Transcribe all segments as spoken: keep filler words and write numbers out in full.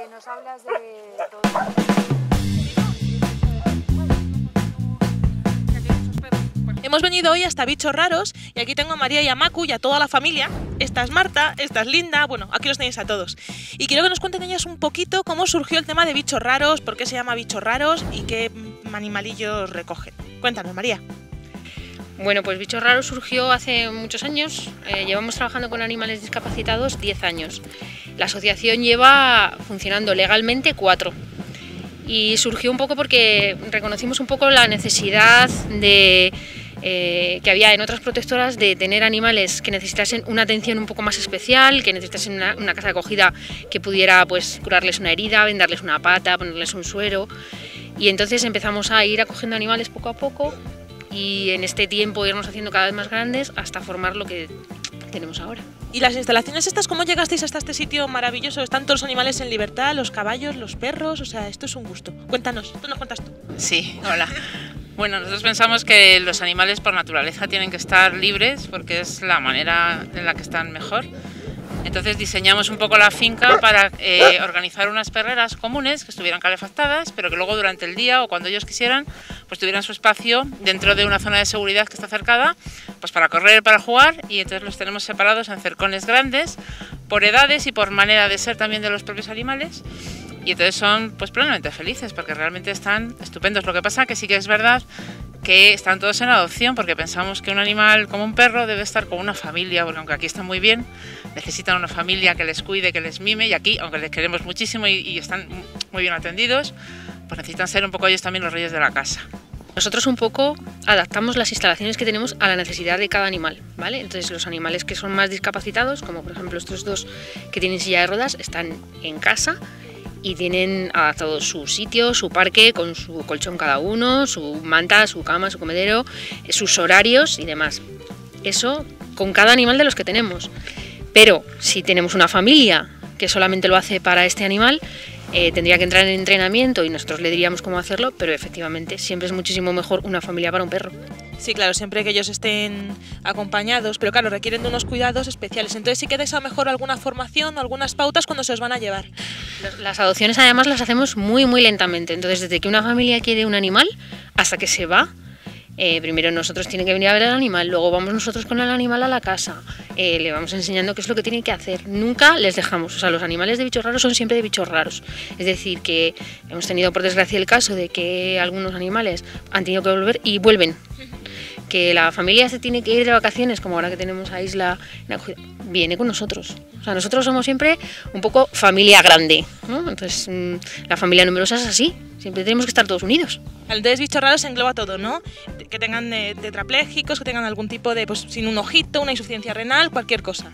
nos hablas de todo. Hemos venido hoy hasta Bichos Raros y aquí tengo a María y a Macu y a toda la familia. Esta es Marta, esta es Linda, bueno, aquí los tenéis a todos. Y quiero que nos cuenten ellas un poquito cómo surgió el tema de Bichos Raros, por qué se llama Bichos Raros y qué animalillos recogen. Cuéntanos, María. Bueno, pues Bichos Raros surgió hace muchos años. Eh, llevamos trabajando con animales discapacitados diez años. La asociación lleva funcionando legalmente cuatro. Y surgió un poco porque reconocimos un poco la necesidad de... Eh, que había en otras protectoras de tener animales que necesitasen una atención un poco más especial, que necesitasen una, una casa de acogida que pudiera pues curarles una herida, vendarles una pata, ponerles un suero, y entonces empezamos a ir acogiendo animales poco a poco y en este tiempo irnos haciendo cada vez más grandes hasta formar lo que tenemos ahora. ¿Y las instalaciones estas, cómo llegasteis hasta este sitio maravilloso? ¿Están todos los animales en libertad, los caballos, los perros? O sea, esto es un gusto. Cuéntanos, tú nos cuentas tú. Sí, hola. Bueno, nosotros pensamos que los animales por naturaleza tienen que estar libres porque es la manera en la que están mejor. Entonces diseñamos un poco la finca para eh, organizar unas perreras comunes que estuvieran calefactadas, pero que luego durante el día o cuando ellos quisieran, pues tuvieran su espacio dentro de una zona de seguridad que está cercada, pues para correr, para jugar, y entonces los tenemos separados en cercones grandes, por edades y por manera de ser también de los propios animales. Y entonces son pues plenamente felices porque realmente están estupendos. Lo que pasa que sí que es verdad que están todos en adopción porque pensamos que un animal como un perro debe estar con una familia, porque aunque aquí están muy bien, necesitan una familia que les cuide, que les mime, y aquí, aunque les queremos muchísimo y, y están muy bien atendidos, pues necesitan ser un poco ellos también los reyes de la casa. Nosotros un poco adaptamos las instalaciones que tenemos a la necesidad de cada animal, ¿vale? Entonces los animales que son más discapacitados, como por ejemplo estos dos que tienen silla de ruedas, están en casa y tienen adaptado su sitio, su parque, con su colchón cada uno, su manta, su cama, su comedero, sus horarios y demás. Eso con cada animal de los que tenemos. Pero si tenemos una familia que solamente lo hace para este animal, eh, tendría que entrar en entrenamiento y nosotros le diríamos cómo hacerlo, pero efectivamente siempre es muchísimo mejor una familia para un perro. Sí, claro, siempre que ellos estén acompañados, pero claro, requieren de unos cuidados especiales. Entonces sí que dais a lo mejor alguna formación o algunas pautas cuando se os van a llevar. Las adopciones además las hacemos muy muy lentamente, entonces desde que una familia quiere un animal hasta que se va, eh, primero nosotros tienen que venir a ver al animal, luego vamos nosotros con el animal a la casa, eh, le vamos enseñando qué es lo que tienen que hacer, nunca les dejamos, o sea, los animales de bichos raros son siempre de bichos raros, es decir, que hemos tenido por desgracia el caso de que algunos animales han tenido que volver y vuelven. Que la familia se tiene que ir de vacaciones, como ahora que tenemos a Isla, viene con nosotros. O sea, nosotros somos siempre un poco familia grande, ¿no? Entonces, la familia numerosa es así, siempre tenemos que estar todos unidos. Entonces, Bichos Raros engloba todo, ¿no? Que tengan eh, tetraplégicos, que tengan algún tipo de, pues, sin un ojito, una insuficiencia renal, cualquier cosa.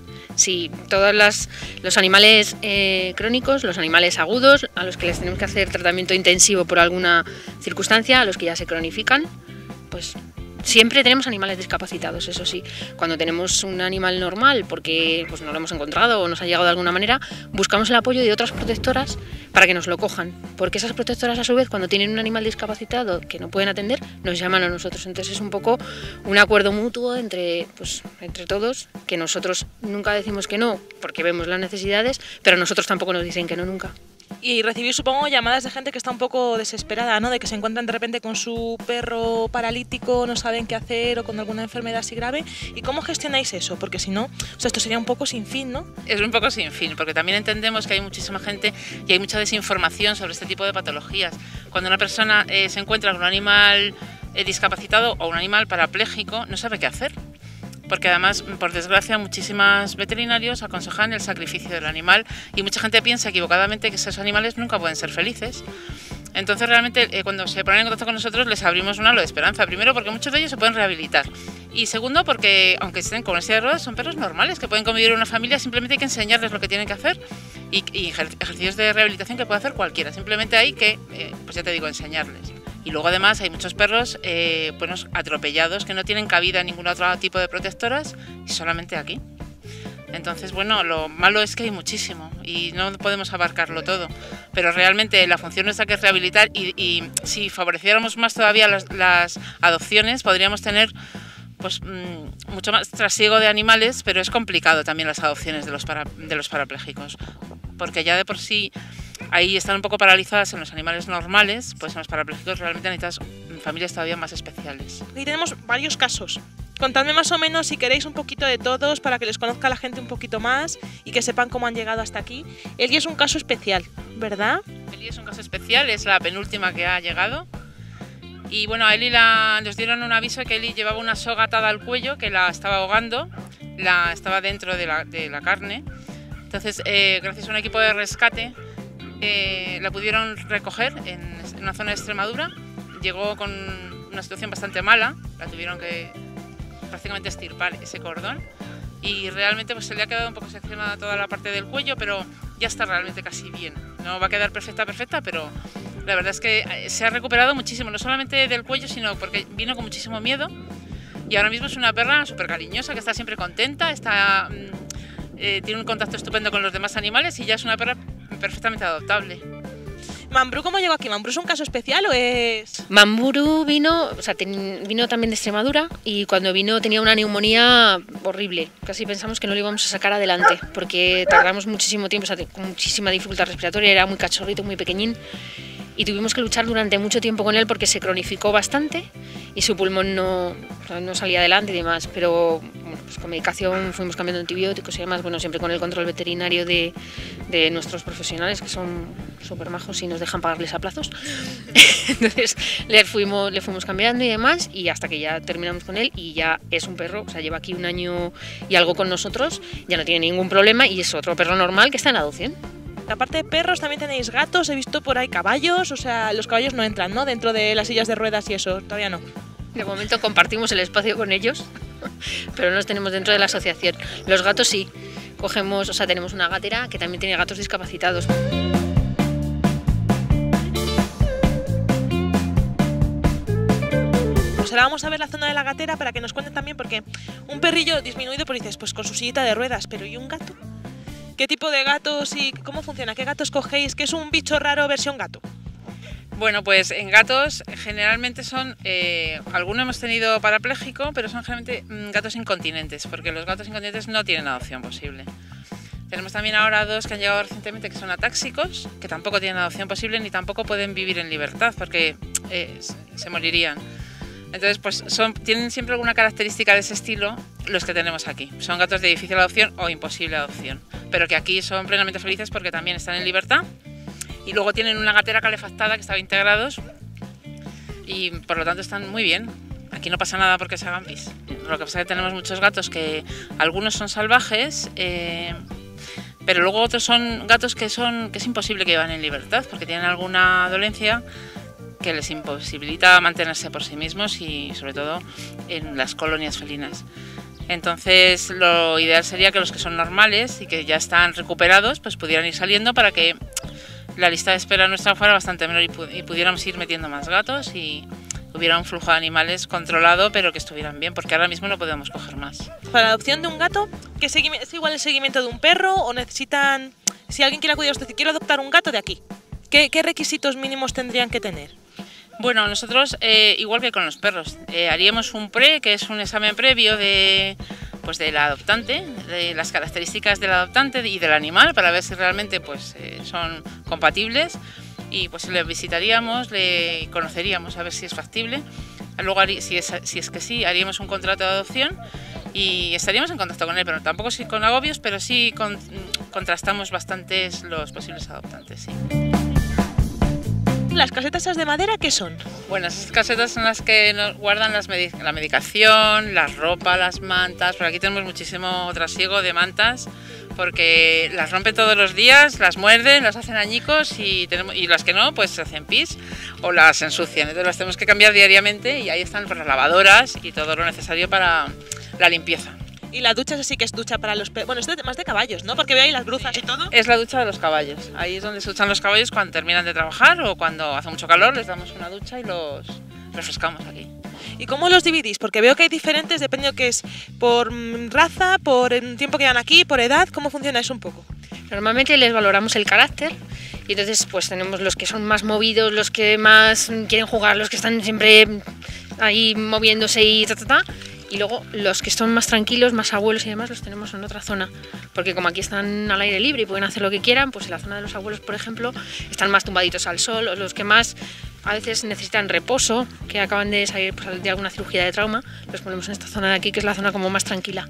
Sí, todos las, los animales eh, crónicos, los animales agudos, a los que les tenemos que hacer tratamiento intensivo por alguna circunstancia, a los que ya se cronifican, pues... Siempre tenemos animales discapacitados, eso sí. Cuando tenemos un animal normal, porque pues, no lo hemos encontrado o nos ha llegado de alguna manera, buscamos el apoyo de otras protectoras para que nos lo cojan. Porque esas protectoras, a su vez, cuando tienen un animal discapacitado que no pueden atender, nos llaman a nosotros. Entonces es un poco un acuerdo mutuo entre, pues, entre todos, que nosotros nunca decimos que no, porque vemos las necesidades, pero nosotros tampoco nos dicen que no nunca. Y recibir, supongo, llamadas de gente que está un poco desesperada, ¿no? De que se encuentran de repente con su perro paralítico, no saben qué hacer o con alguna enfermedad así grave. ¿Y cómo gestionáis eso? Porque si no, o sea, esto sería un poco sin fin, ¿no? Es un poco sin fin, porque también entendemos que hay muchísima gente y hay mucha desinformación sobre este tipo de patologías. Cuando una persona eh, se encuentra con un animal eh, discapacitado o un animal parapléjico, no sabe qué hacer. Porque además, por desgracia, muchísimos veterinarios aconsejan el sacrificio del animal y mucha gente piensa equivocadamente que esos animales nunca pueden ser felices. Entonces, realmente, eh, cuando se ponen en contacto con nosotros, les abrimos un halo de esperanza. Primero, porque muchos de ellos se pueden rehabilitar. Y segundo, porque, aunque estén con silla de ruedas, son perros normales que pueden convivir en una familia, simplemente hay que enseñarles lo que tienen que hacer y, y ejercicios de rehabilitación que puede hacer cualquiera. Simplemente hay que, eh, pues ya te digo, enseñarles. Y luego además hay muchos perros eh, buenos, atropellados que no tienen cabida en ningún otro tipo de protectoras y solamente aquí. Entonces, bueno, lo malo es que hay muchísimo y no podemos abarcarlo todo, pero realmente la función nuestra que es rehabilitar y, y si favoreciéramos más todavía las, las adopciones podríamos tener pues mmm, mucho más trasiego de animales, pero es complicado también las adopciones de los, para, de los parapléjicos, porque ya de por sí ahí están un poco paralizadas en los animales normales, pues en los parapléjicos realmente necesitas familias todavía más especiales. Aquí tenemos varios casos. Contadme más o menos, si queréis, un poquito de todos para que les conozca la gente un poquito más y que sepan cómo han llegado hasta aquí. Eli es un caso especial, ¿verdad? Eli es un caso especial, es la penúltima que ha llegado. Y bueno, a Eli la, nos dieron un aviso de que Eli llevaba una soga atada al cuello que la estaba ahogando, la, estaba dentro de la, de la carne. Entonces, eh, gracias a un equipo de rescate, eh, la pudieron recoger en, en una zona de Extremadura. Llegó con una situación bastante mala, la tuvieron que prácticamente estirpar ese cordón y realmente pues se le ha quedado un poco seccionada toda la parte del cuello, pero ya está realmente casi bien. No va a quedar perfecta, perfecta, pero la verdad es que se ha recuperado muchísimo, no solamente del cuello, sino porque vino con muchísimo miedo y ahora mismo es una perra súper cariñosa, que está siempre contenta, está, eh, tiene un contacto estupendo con los demás animales y ya es una perra perfectamente adoptable. Mambrú, ¿cómo llegó aquí? ¿Mambrú es un caso especial o es...? Mambrú vino, o sea, ten, vino también de Extremadura y cuando vino tenía una neumonía horrible. Casi pensamos que no lo íbamos a sacar adelante porque tardamos muchísimo tiempo, o sea, con muchísima dificultad respiratoria, era muy cachorrito, muy pequeñín y tuvimos que luchar durante mucho tiempo con él porque se cronificó bastante y su pulmón no, o sea, no salía adelante y demás, pero bueno, pues con medicación fuimos cambiando antibióticos y demás, bueno, siempre con el control veterinario de, de nuestros profesionales que son súper majos y nos dejan pagarles a plazos. Entonces le fuimos, le fuimos cambiando y demás y hasta que ya terminamos con él y ya es un perro, o sea, lleva aquí un año y algo con nosotros, ya no tiene ningún problema y es otro perro normal que está en adopción. Aparte de perros, también tenéis gatos, he visto por ahí caballos, o sea, los caballos no entran, ¿no? Dentro de las sillas de ruedas y eso, todavía no. De momento compartimos el espacio con ellos, pero no los tenemos dentro de la asociación. Los gatos sí, cogemos, o sea, tenemos una gatera que también tiene gatos discapacitados. Pues ahora vamos a ver la zona de la gatera para que nos cuenten también, porque un perrillo disminuido, pues dices, pues con su sillita de ruedas, pero ¿y un gato? ¿Qué tipo de gatos y cómo funciona? ¿Qué gatos cogéis? ¿Qué es un bicho raro versión gato? Bueno, pues en gatos generalmente son, eh, algunos hemos tenido parapléjico, pero son generalmente mm, gatos incontinentes, porque los gatos incontinentes no tienen adopción posible. Tenemos también ahora dos que han llegado recientemente que son atáxicos, que tampoco tienen adopción posible ni tampoco pueden vivir en libertad porque eh, se morirían. Entonces, pues son, tienen siempre alguna característica de ese estilo los que tenemos aquí. Son gatos de difícil adopción o imposible adopción, pero que aquí son plenamente felices porque también están en libertad y luego tienen una gatera calefactada que estaba integrados y por lo tanto están muy bien. Aquí no pasa nada porque se hagan pis. Lo que pasa es que tenemos muchos gatos que algunos son salvajes, eh, pero luego otros son gatos que, son, que es imposible que vivan en libertad porque tienen alguna dolencia que les imposibilita mantenerse por sí mismos y sobre todo en las colonias felinas. Entonces lo ideal sería que los que son normales y que ya están recuperados pues pudieran ir saliendo para que la lista de espera nuestra fuera bastante menor y, pu y pudiéramos ir metiendo más gatos y hubiera un flujo de animales controlado pero que estuvieran bien, porque ahora mismo no podemos coger más. Para la adopción de un gato, ¿qué ¿es igual el seguimiento de un perro o necesitan, si alguien quiere acudir a usted y quiere adoptar un gato de aquí, ¿qué, qué requisitos mínimos tendrían que tener? Bueno, nosotros, eh, igual que con los perros, eh, haríamos un pre, que es un examen previo de, pues de la adoptante, de las características del adoptante y del animal, para ver si realmente pues, eh, son compatibles. Y pues le visitaríamos, le conoceríamos a ver si es factible. Luego, si es, si es que sí, haríamos un contrato de adopción y estaríamos en contacto con él, pero tampoco sí con agobios, pero sí con, contrastamos bastantes los posibles adoptantes. Sí. ¿Las casetas esas de madera qué son? Bueno, esas casetas son las que nos guardan las medi la medicación, la ropa, las mantas. Por aquí tenemos muchísimo trasiego de mantas porque las rompen todos los días, las muerden, las hacen añicos y, tenemos, y las que no, pues se hacen pis o las ensucian. Entonces las tenemos que cambiar diariamente y ahí están pues, las lavadoras y todo lo necesario para la limpieza. Y la ducha es así que es ducha para los perros. Bueno, esto es más de caballos, ¿no? Porque veo ahí las bruzas y todo. Es la ducha de los caballos. Ahí es donde se duchan los caballos cuando terminan de trabajar o cuando hace mucho calor, les damos una ducha y los refrescamos aquí. ¿Y cómo los dividís? Porque veo que hay diferentes, dependiendo que es por raza, por el tiempo que llevan aquí, por edad. ¿Cómo funciona eso un poco? Normalmente les valoramos el carácter y entonces pues tenemos los que son más movidos, los que más quieren jugar, los que están siempre ahí moviéndose y ta ta ta. Y luego los que son más tranquilos, más abuelos y demás, los tenemos en otra zona, porque como aquí están al aire libre y pueden hacer lo que quieran, pues en la zona de los abuelos, por ejemplo, están más tumbaditos al sol, o los que más a veces necesitan reposo, que acaban de salir pues, de alguna cirugía de trauma, los ponemos en esta zona de aquí, que es la zona como más tranquila.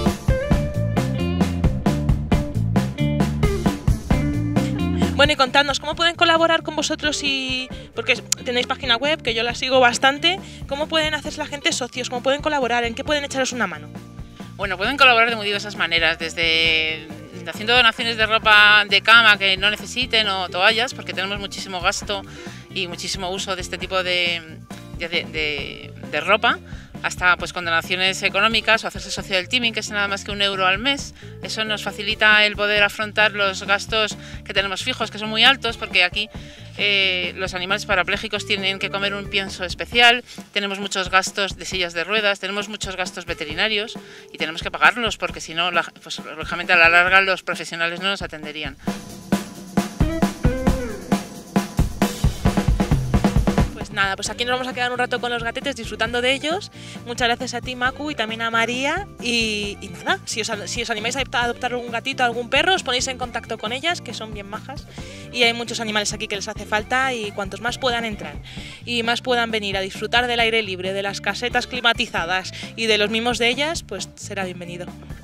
Bueno, y contadnos, ¿cómo pueden colaborar con vosotros? Y porque tenéis página web, que yo la sigo bastante. ¿Cómo pueden hacerse la gente socios? ¿Cómo pueden colaborar? ¿En qué pueden echaros una mano? Bueno, pueden colaborar de muy diversas maneras, desde haciendo donaciones de ropa de cama que no necesiten o toallas, porque tenemos muchísimo gasto y muchísimo uso de este tipo de, de, de, de ropa, hasta pues con donaciones económicas o hacerse socio del teaming, que es nada más que un euro al mes. Eso nos facilita el poder afrontar los gastos que tenemos fijos, que son muy altos, porque aquí eh, los animales parapléjicos tienen que comer un pienso especial, tenemos muchos gastos de sillas de ruedas, tenemos muchos gastos veterinarios y tenemos que pagarlos, porque si no, la, pues, lógicamente a la larga los profesionales no nos atenderían. Nada, pues aquí nos vamos a quedar un rato con los gatetes disfrutando de ellos. Muchas gracias a ti, Macu, y también a María. Y, y nada, si os, si os animáis a adoptar algún gatito, algún perro, os ponéis en contacto con ellas, que son bien majas. Y hay muchos animales aquí que les hace falta, y cuantos más puedan entrar y más puedan venir a disfrutar del aire libre, de las casetas climatizadas y de los mimos de ellas, pues será bienvenido.